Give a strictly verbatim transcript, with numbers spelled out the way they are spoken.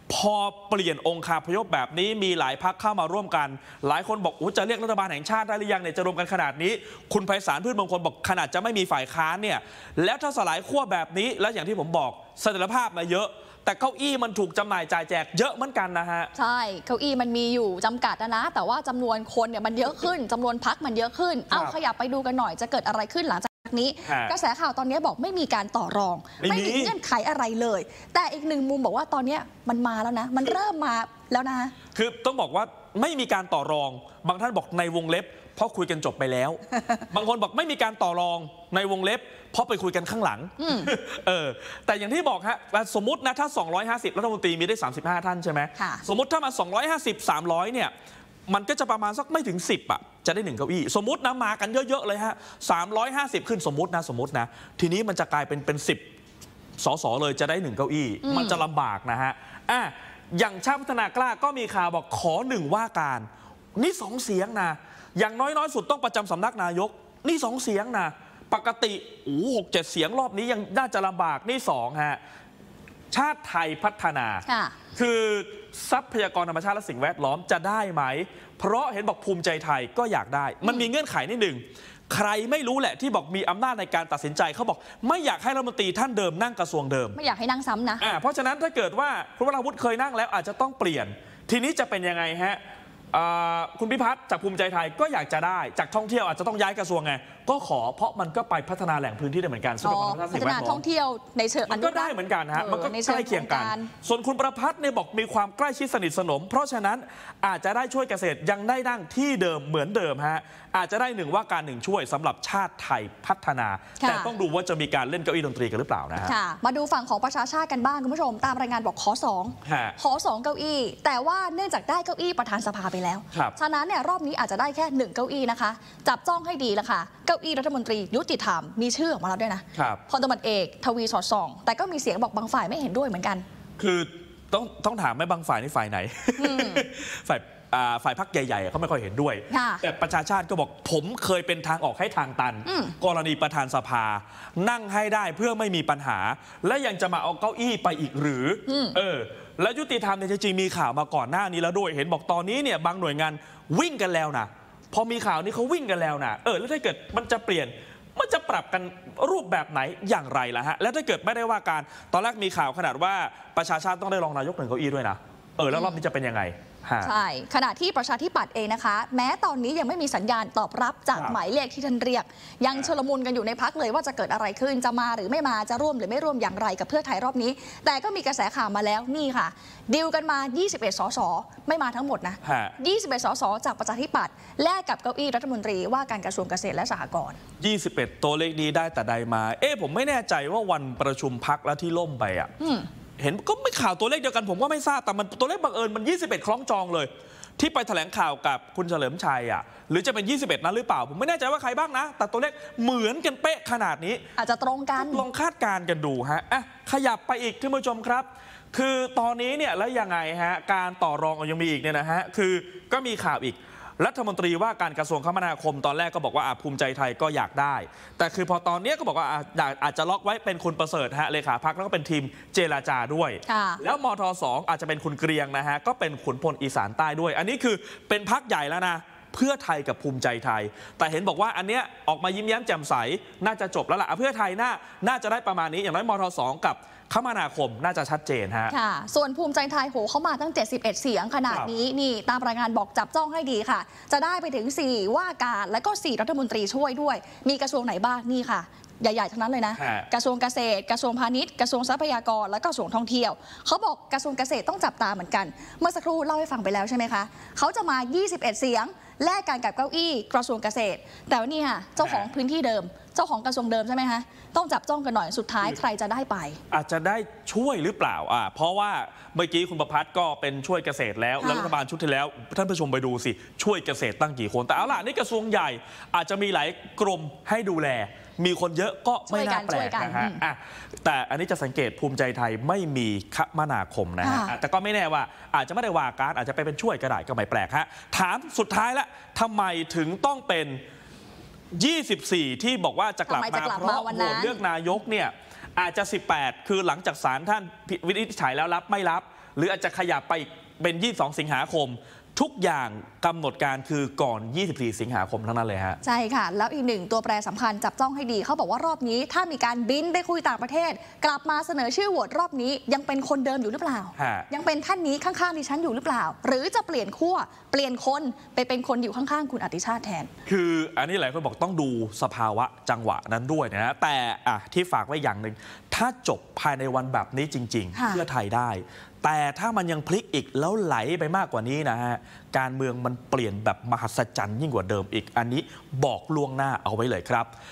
พอเปลี่ยนองค์คาพยพแบบนี้มีหลายพรรคเข้ามาร่วมกันหลายคนบอกโอ้จะเรียกรัฐบาลแห่งชาติได้หรือยังเนี่ยจะรวมกันขนาดนี้คุณไพศาลพืชมงคลบอกขนาดจะไม่มีฝ่ายค้านเนี่ยแล้วถ้าสลายขั้วแบบนี้แล้วอย่างที่ผมบอกเสถียรภาพมาเยอะแต่เก้าอี้มันถูกจำหน่ายจ่ายแจกเยอะเหมือนกันนะฮะใช่เก้าอี้มันมีอยู่จำกัดนะนะแต่ว่าจำนวนคนเนี่ยมันเยอะขึ้นจำนวนพรรคมันเยอะขึ้นเอาขยับไปดูกันหน่อยจะเกิดอะไรขึ้นหลังจากนี้กระแสข่าวตอนนี้บอกไม่มีการต่อรองไม่มีเงื่อนไขอะไรเลยแต่อีกหนึ่งมุมบอกว่าตอนนี้มันมาแล้วนะมันเริ่มมาแล้วนะคือต้องบอกว่าไม่มีการต่อรองบางท่านบอกในวงเล็บเพราะคุยกันจบไปแล้ว บางคนบอกไม่มีการต่อรองในวงเล็บเพราะไปคุยกันข้างหลังเออแต่อย่างที่บอกฮะสมมตินะถ้าสองร้อยห้าสิบรัฐมนตรีมีได้สามสิบห้าท่านใช่ไหมสมมติถ้ามาสองร้อยห้าสิบ สามร้อยเนี่ยมันก็จะประมาณสักไม่ถึงสิบอ่ะจะได้หนึ่งเก้าอี้สมมตินะมากันเยอะๆเลยฮะสามร้อยห้าสิบขึ้นสมมตินะสมมตินะทีนี้มันจะกลายเป็นเป็นสิบสสเลยจะได้หนึ่งเก้าอี้มันจะลำบากนะฮะอ่ะอย่างชาติพัฒนากล้าก็มีข่าวบอกขอหนึ่งว่าการนี่สองเสียงนะอย่างน้อยๆสุดต้องประจำสำนักนายกนี่สองเสียงนะปกติโอ้หกเจ็ดเสียงรอบนี้ยังน่าจะลำบากนี่สองฮะชาติไทยพัฒนาคือทรัพยากรธรรมชาติและสิ่งแวดล้อมจะได้ไหมเพราะเห็นบอกภูมิใจไทยก็อยากได้มันมีเงื่อนไขนิดหนึ่งใครไม่รู้แหละที่บอกมีอำนาจในการตัดสินใจเขาบอกไม่อยากให้รัฐมนตรีท่านเดิมนั่งกระทรวงเดิมไม่อยากให้นั่งซ้ำนะอ่าเพราะฉะนั้นถ้าเกิดว่าคุณวราวุฒิเคยนั่งแล้วอาจจะต้องเปลี่ยนทีนี้จะเป็นยังไงฮะคุณพิพัฒน์จากภูมิใจไทยก็อยากจะได้จากท่องเที่ยวอาจจะต้องย้ายกระทรวงไงก็ขอเพราะมันก็ไปพัฒนาแหล่งพื้นที่ได้เหมือนกันพัฒนาท่องเที่ยวในเชิงมันก็ได้เหมือนกันฮะมันก็ใกล้เคียงกันส่วนคุณประพัฒน์เนี่ยบอกมีความใกล้ชิดสนิทสนมเพราะฉะนั้นอาจจะได้ช่วยเกษตรยังได้นั่งที่เดิมเหมือนเดิมฮะอาจจะได้หนึ่งว่าการหนึ่งช่วยสำหรับชาติไทยพัฒนาแต่ต้องดูว่าจะมีการเล่นเก้าอี้ดนตรีกันหรือเปล่านะฮะมาดูฝั่งของประชาชาติกันบ้างคุณผู้ชมตามรายงานบอกขอสองขอสองเก้าอี้แต่ว่าเนื่องจากได้เก้าอี้ประธานสภาไปแล้วฉะนั้นเนี่ยรอบนี้อาจจะได้แค่หนึ่งเก้าอี้นะคะจับจ้องให้ดีละค่ะเก้าอี้รัฐมนตรียุติธรรมมีชื่อออกมาแล้วด้วยนะพลตำรวจเอกทวีสอดส่องแต่ก็มีเสียงบอกบางฝ่ายไม่เห็นด้วยเหมือนกันคือต้องต้องถามไหมบางฝ่ายนี่ฝ่ายไหนฝ่ายฝ่ายพรรคใหญ่ๆเขาไม่ค่อยเห็นด้วยแต่ประชาชาติก็บอกผมเคยเป็นทางออกให้ทางตันกรณีประธานสภานั่งให้ได้เพื่อไม่มีปัญหาและยังจะมาเอาเก้าอี้ไปอีกหรือเออแล้วยุติธรรมเนี่ยจริงๆมีข่าวมาก่อนหน้านี้แล้วด้วยเห็นบอกตอนนี้เนี่ยบางหน่วยงานวิ่งกันแล้วนะพอมีข่าวนี้เขาวิ่งกันแล้วนะเออแล้วถ้าเกิดมันจะเปลี่ยนมันจะปรับกันรูปแบบไหนอย่างไรล่ะฮะแล้วถ้าเกิดไม่ได้ว่าการตอนแรกมีข่าวขนาดว่าประชาชาติต้องได้รองนายกหนึ่งเก้าอี้ด้วยนะเออแล้วรอบนี้จะเป็นยังไงใช่ขณะที่ประชาธิปัตย์เองนะคะแม้ตอนนี้ยังไม่มีสัญญาณตอบรับจากหมายเลขที่ท่านเรียกยังชลมุนกันอยู่ในพักเลยว่าจะเกิดอะไรขึ้นจะมาหรือไม่มาจะร่วมหรือไม่ร่วมอย่างไรกับเพื่อไทยรอบนี้แต่ก็มีกระแสข่าวมาแล้วนี่ค่ะดีลกันมายี่สิบเอ็ดสสไม่มาทั้งหมดนะยี่สิบเอ็ดสสจากประชาธิปัตย์แลกกับเก้าอี้รัฐมนตรีว่าการกระทรวงเกษตรและสหกรณ์ยี่สิบเอ็ดตัวเลขนี้ได้แต่ใดมาเอ๊ะผมไม่แน่ใจว่าวันประชุมพักแล้วที่ล่มไปอ่ะเห็นก็ไม่ข่าวตัวเลขเดียวกันผมก็ไม่ทราบแต่มันตัวเลขบังเอิญมันยี่สิบเอ็ดคล้องจองเลยที่ไปแถลงข่าวกับคุณเฉลิมชัยอ่ะหรือจะเป็นยี่สิบเอ็ดนั้นหรือเปล่าผมไม่แน่ใจว่าใครบ้างนะแต่ตัวเลขเหมือนกันเป๊ะขนาดนี้อาจจะตรงกันลองคาดการณ์กันดูฮะอ่ะขยับไปอีกท่านผู้ชมครับคือตอนนี้เนี่ยแล้วยังไงฮะการต่อรองยังมีอีกเนี่ยนะฮะคือก็มีข่าวอีกรัฐมนตรีว่าการกระทรวงคมนาคมตอนแรกก็บอกว่าภูมิใจไทยก็อยากได้แต่คือพอตอนนี้ก็บอกว่าอาจจะล็อกไว้เป็นคุณประเสริฐฮะเลขาพรรคแล้วก็เป็นทีมเจรจาด้วยแล้วมทสองอาจจะเป็นคุณเกรียงนะฮะก็เป็นขุนพลอีสานใต้ด้วยอันนี้คือเป็นพรรคใหญ่แล้วนะเพื่อไทยกับภูมิใจไทยแต่เห็นบอกว่าอันเนี้ยออกมายิ้มแย้มแจ่มใสน่าจะจบแล้วล่ะเพื่อไทยน่าน่าจะได้ประมาณนี้อย่างน้อยมทสองกับคมนาคมน่าจะชัดเจนฮะค่ะส่วนภูมิใจไทยโหเขามาตั้งเจ็ดสิบเอ็ดเสียงขนาดนี้นี่ตามรายงานบอกจับจ้องให้ดีค่ะจะได้ไปถึงสี่ว่าการและก็สี่รัฐมนตรีช่วยด้วยมีกระทรวงไหนบ้างนี่ค่ะใหญ่ๆทั้งนั้นเลยนะกระทรวงเกษตรกระทรวงพาณิชย์กระทรวงทรัพยากรและกระทรวงท่องเที่ยวเขาบอกกระทรวงเกษตรต้องจับตาเหมือนกันเมื่อสักครู่เล่าให้ฟังไปแล้วใช่ไหมคะเขาจะมายี่สิบเอ็ดเสียงแลกกันกับเก้าอี้กระทรวงเกษตรแต่ว่านี่ค่ะเจ้าของพื้นที่เดิมเจ้าของกระทรวงเดิมใช่ไหมคะต้องจับจ้องกันหน่อยสุดท้ายใครจะได้ไปอาจจะได้ช่วยหรือเปล่าอ่าเพราะว่าเมื่อกี้คุณประพัฒน์ก็เป็นช่วยเกษตรแล้วแล้วรัฐบาลชุดที่แล้วท่านผู้ชมไปดูสิช่วยเกษตรตั้งกี่คนแต่เอาล่ะนี่กระทรวงใหญ่อาจจะมีหลายกรมให้ดูแลมีคนเยอะก็ไม่น่าแปลกนะฮะแต่อันนี้จะสังเกตภูมิใจไทยไม่มีคมนาคมนะฮะแต่ก็ไม่แน่ว่าอาจจะไม่ได้ว่าการอาจจะไปเป็นช่วยก็ได้ก็ไม่แปลกฮะถามสุดท้ายละทำไมถึงต้องเป็นยี่สิบสี่ที่บอกว่าจะกลับมาเพราะโหวตเลือกนายกเนี่ยอาจจะสิบแปดคือหลังจากศาลท่านวินิจฉัยแล้วรับไม่รับหรืออาจจะขยับไปเป็นยี่สิบสองสิงหาคมทุกอย่างกำหนดการคือก่อนยี่สิบสี่สิงหาคมทั้งนั้นเลยฮะใช่ค่ะแล้วอีกหนึ่งตัวแปรสำคัญจับจ้องให้ดีเขาบอกว่ารอบนี้ถ้ามีการบินไปคุยต่างประเทศกลับมาเสนอชื่อโหวตรอบนี้ยังเป็นคนเดิมอยู่หรือเปล่ายังเป็นท่านนี้ข้างๆดิฉันอยู่หรือเปล่าหรือจะเปลี่ยนขั้วเปลี่ยนคนไปเป็นคนอยู่ข้างๆคุณอติชาติแทนคืออันนี้หลายคนบอกต้องดูสภาวะจังหวะนั้นด้วยนะแต่อ่ะที่ฝากไว้อย่างหนึ่งถ้าจบภายในวันแบบนี้จริงๆเพื่อไทยได้แต่ถ้ามันยังพลิกอีกแล้วไหลไปมากกว่านี้นะฮะการเมืองมันเปลี่ยนแบบมหัศจรรย์ยิ่งกว่าเดิมอีกอันนี้บอกล่วงหน้าเอาไว้เลยครับ